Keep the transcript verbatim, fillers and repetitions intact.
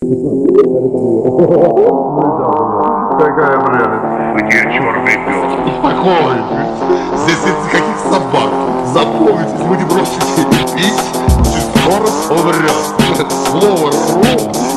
Какая прелесть. Где черный пес? Успокойтесь. Здесь нет никаких собак. Запомните, мы не бросите пить, и скоро умрет. Слово «ру»